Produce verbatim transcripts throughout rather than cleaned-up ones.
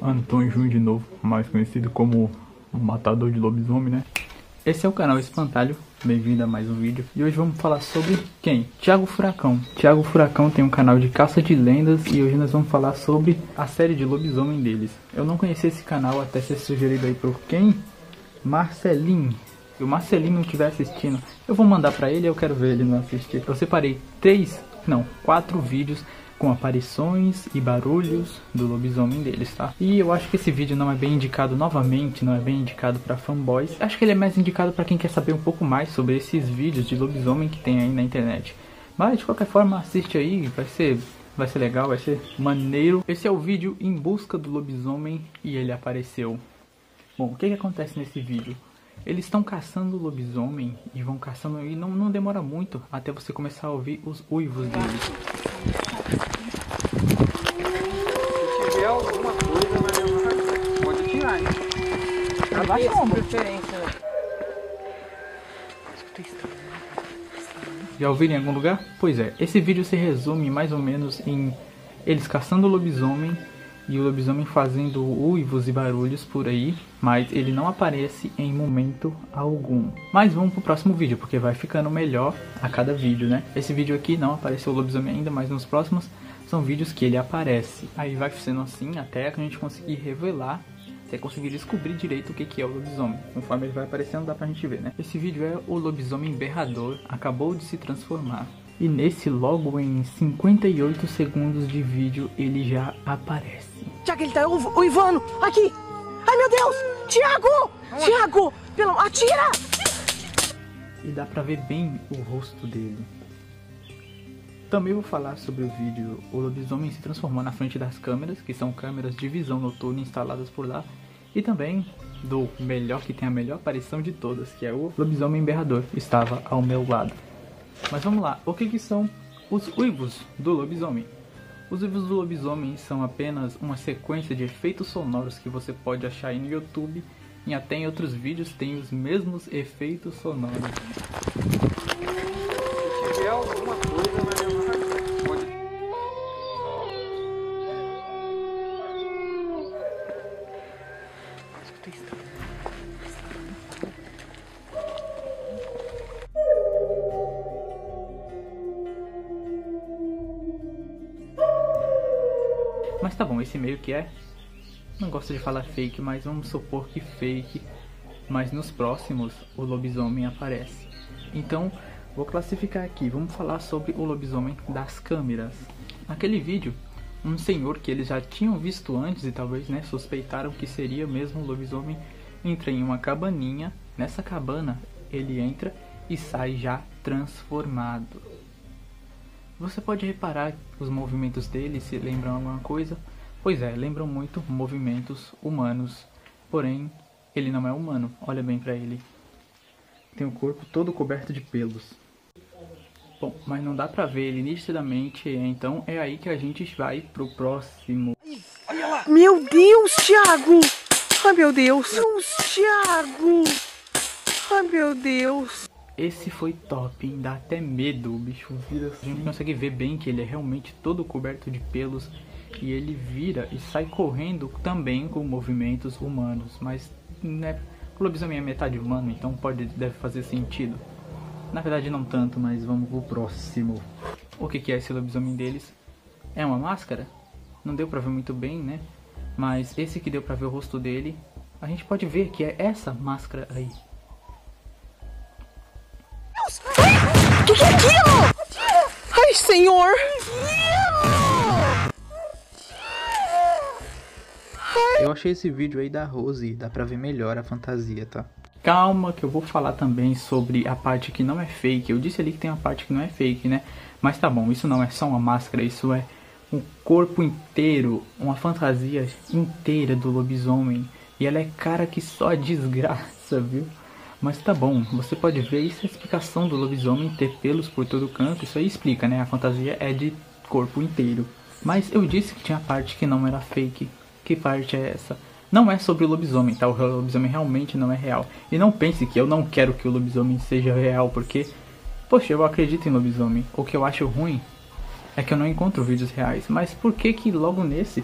Antônio de novo, mais conhecido como o Matador de Lobisomem, né? Esse é o canal Espantalho, bem-vindo a mais um vídeo. E hoje vamos falar sobre quem? Thiago Furacão. Thiago Furacão tem um canal de caça de lendas e hoje nós vamos falar sobre a série de lobisomem deles. Eu não conhecia esse canal até ser sugerido aí por quem? Marcelinho. Se o Marcelinho não estiver assistindo, eu vou mandar pra ele, eu quero ver ele não assistir. Eu separei três, não, quatro vídeos com aparições e barulhos do lobisomem deles, tá? E eu acho que esse vídeo não é bem indicado novamente, não é bem indicado para fanboys. Acho que ele é mais indicado para quem quer saber um pouco mais sobre esses vídeos de lobisomem que tem aí na internet. Mas de qualquer forma, assiste aí, vai ser, vai ser legal, vai ser maneiro. Esse é o vídeo Em Busca do Lobisomem e ele apareceu. Bom, o que que acontece nesse vídeo? Eles estão caçando o lobisomem e vão caçando e não, não demora muito até você começar a ouvir os uivos deles. Se tiver alguma coisa, pode tirar, hein? Abaixa a preferência. Já ouviram em algum lugar? Pois é, esse vídeo se resume mais ou menos em eles caçando o lobisomem e o lobisomem fazendo uivos e barulhos por aí, mas ele não aparece em momento algum. Mas vamos pro próximo vídeo, porque vai ficando melhor a cada vídeo, né? Esse vídeo aqui não apareceu o lobisomem ainda, mas nos próximos são vídeos que ele aparece. Aí vai sendo assim até que a gente conseguir revelar, até conseguir descobrir direito o que que é o lobisomem. Conforme ele vai aparecendo dá pra gente ver, né? Esse vídeo é o lobisomem berrador, acabou de se transformar. E nesse, logo em cinquenta e oito segundos de vídeo, ele já aparece. Tiago, ele tá uivando! Aqui! Ai, meu Deus! Tiago! Tiago! Pelo... Atira! E dá pra ver bem o rosto dele. Também vou falar sobre o vídeo o lobisomem se transformando na frente das câmeras, que são câmeras de visão noturna instaladas por lá. E também do melhor, que tem a melhor aparição de todas, que é o lobisomem berrador, estava ao meu lado. Mas vamos lá, o que que são os uivos do lobisomem? Os uivos do lobisomem são apenas uma sequência de efeitos sonoros que você pode achar aí no YouTube, e até em outros vídeos tem os mesmos efeitos sonoros. Se tiver alguma coisa, pode... Mas tá bom, esse meio que é... Não gosto de falar fake, mas vamos supor que fake. Mas nos próximos o lobisomem aparece. Então, vou classificar aqui. Vamos falar sobre o lobisomem das câmeras. Naquele vídeo, um senhor que eles já tinham visto antes e talvez, né, suspeitaram que seria mesmo o lobisomem, entra em uma cabaninha. Nessa cabana, ele entra e sai já transformado. Você pode reparar os movimentos dele, se lembram alguma coisa? Pois é, lembram muito movimentos humanos. Porém, ele não é humano. Olha bem pra ele. Tem o corpo todo coberto de pelos. Bom, mas não dá pra ver ele nitidamente, então é aí que a gente vai pro próximo. Olha lá! Meu Deus, Tiago! Ai, meu Deus! Deus, Tiago! Ai, meu Deus! Esse foi top, hein? Dá até medo, o bicho vira assim. A gente consegue ver bem que ele é realmente todo coberto de pelos. E ele vira e sai correndo também com movimentos humanos. Mas, né, o lobisomem é metade humano, então pode, deve fazer sentido. Na verdade não tanto, mas vamos pro próximo. O que que é esse lobisomem deles? É uma máscara? Não deu pra ver muito bem, né? Mas esse que deu pra ver o rosto dele, a gente pode ver que é essa máscara aí. O que que é aquilo? Ai, senhor! Eu achei esse vídeo aí da Rose, dá pra ver melhor a fantasia, tá? Calma que eu vou falar também sobre a parte que não é fake. Eu disse ali que tem uma parte que não é fake, né? Mas tá bom, isso não é só uma máscara, isso é um corpo inteiro, uma fantasia inteira do lobisomem. E ela é cara que só desgraça, viu? Mas tá bom, você pode ver isso, é a explicação do lobisomem ter pelos por todo canto. Isso aí explica, né? A fantasia é de corpo inteiro. Mas eu disse que tinha parte que não era fake. Que parte é essa? Não é sobre o lobisomem, tá? O lobisomem realmente não é real. E não pense que eu não quero que o lobisomem seja real, porque... Poxa, eu acredito em lobisomem. O que eu acho ruim é que eu não encontro vídeos reais. Mas por que que logo nesse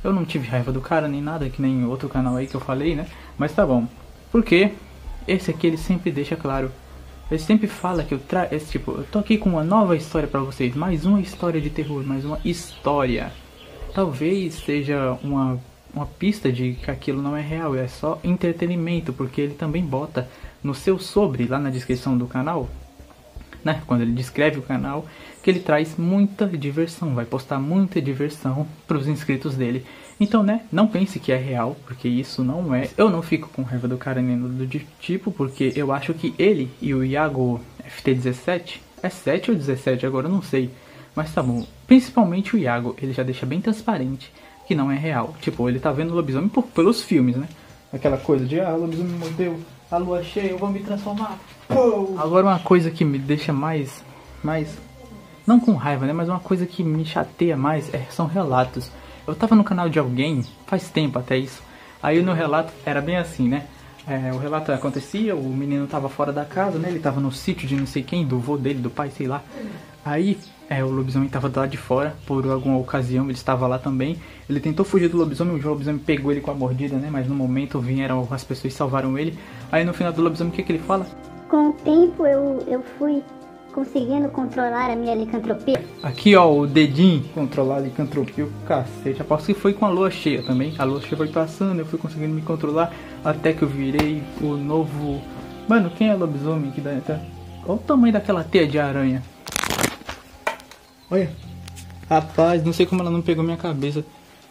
Eu não tive raiva do cara nem nada, que nem outro canal aí que eu falei, né? Mas tá bom. Porque esse aqui ele sempre deixa claro. Ele sempre fala que eu tra... Esse, tipo, eu tô aqui com uma nova história pra vocês. Mais uma história de terror, mais uma história. Talvez seja uma, uma pista de que aquilo não é real, é só entretenimento. Porque ele também bota no seu sobre, lá na descrição do canal, né? Quando ele descreve o canal, que ele traz muita diversão, vai postar muita diversão para os inscritos dele. Então, né, não pense que é real, porque isso não é. Eu não fico com raiva do cara nem do tipo, porque eu acho que ele e o Iago F T dezessete, é sete ou dezessete agora, eu não sei, mas tá bom. Principalmente o Iago, ele já deixa bem transparente que não é real. Tipo, ele tá vendo o lobisomem por, pelos filmes, né? Aquela coisa de, ah, o lobisomem mordeu, a lua cheia, eu vou me transformar. Oh! Agora uma coisa que me deixa mais, mais, não com raiva, né, mas uma coisa que me chateia mais é, são relatos. Eu tava no canal de alguém, faz tempo até isso, aí no relato era bem assim, né, é, o relato acontecia, o menino tava fora da casa, né, ele tava no sítio de não sei quem, do vô dele, do pai, sei lá. Aí é, o lobisomem tava do lado de fora, por alguma ocasião ele estava lá também. Ele tentou fugir do lobisomem, o lobisomem pegou ele com a mordida, né, mas no momento vieram as pessoas e salvaram ele. Aí no final do lobisomem, o que que ele fala? Com o tempo eu, eu fui conseguindo controlar a minha licantropia. Aqui ó, o dedinho, controlar a licantropia, o cacete. Aposto que foi com a lua cheia também. A lua cheia foi passando, eu fui conseguindo me controlar, até que eu virei o novo... Mano, quem é lobisomem aqui dentro? Olha o tamanho daquela teia de aranha. Olha. Rapaz, não sei como ela não pegou minha cabeça.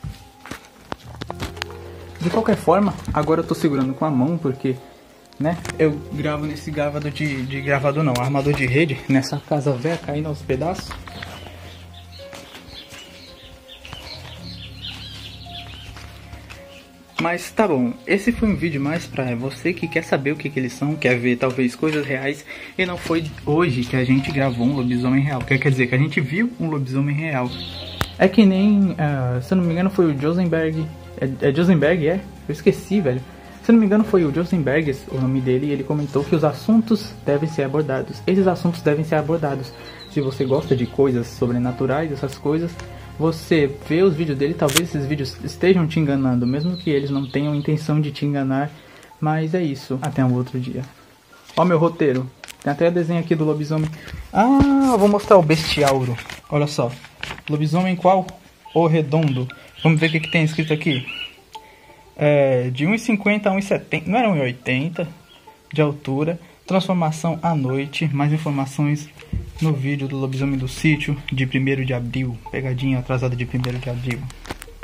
De qualquer forma, agora eu tô segurando com a mão, porque... né? Eu gravo nesse gravador de, de gravador não, armador de rede, nessa casa velha caindo aos pedaços. Mas tá bom, esse foi um vídeo mais pra você que quer saber o que, que eles são, quer ver talvez coisas reais. E não foi hoje que a gente gravou um lobisomem real, quer dizer que a gente viu um lobisomem real. É que nem, uh, se eu não me engano foi o Josenberg, é, é Josenberg, é? Eu esqueci, velho. Se não me engano foi o Josenberg, o nome dele, e ele comentou que os assuntos devem ser abordados. Esses assuntos devem ser abordados. Se você gosta de coisas sobrenaturais, essas coisas, você vê os vídeos dele, talvez esses vídeos estejam te enganando, mesmo que eles não tenham intenção de te enganar. Mas é isso, até um outro dia. Ó meu roteiro, tem até desenho aqui do lobisomem. Ah, eu vou mostrar o bestiauro. Olha só, lobisomem qual? O redondo. Vamos ver o que, que tem escrito aqui. É, de um e cinquenta a um e setenta, não era um e oitenta de altura, transformação à noite. Mais informações no vídeo do lobisomem do sítio de primeiro de abril, pegadinha atrasada de primeiro de abril.